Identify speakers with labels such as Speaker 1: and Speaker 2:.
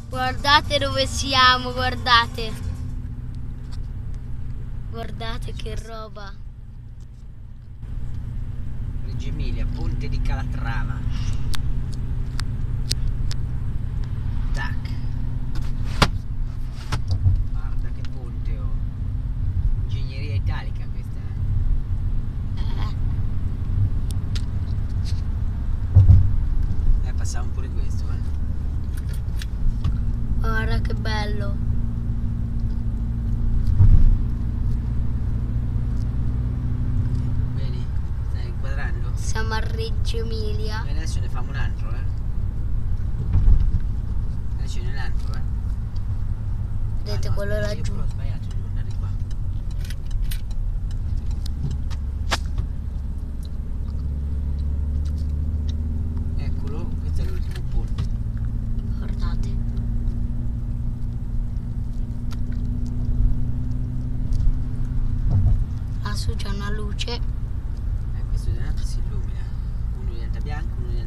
Speaker 1: Guardate dove siamo, guardate. Guardate che roba.
Speaker 2: Reggio Emilia, Ponte di Calatrava. Tac. Guarda che ponte, oh. Ingegneria italica questa, passava pure questo,
Speaker 1: Guarda che bello.
Speaker 2: Vedi? Stai inquadrando?
Speaker 1: Siamo a Reggio Emilia.
Speaker 2: E adesso ne facciamo un altro, Adesso ne un altro,
Speaker 1: Vedete quello
Speaker 2: aspetta,
Speaker 1: laggiù.
Speaker 2: io però ho sbagliato, devo andare qua. Eccolo, questo è l'ultimo ponte.
Speaker 1: Guardate. Lassù c'è una luce.
Speaker 2: Questo si illumina. Uno diventa bianco, uno diventa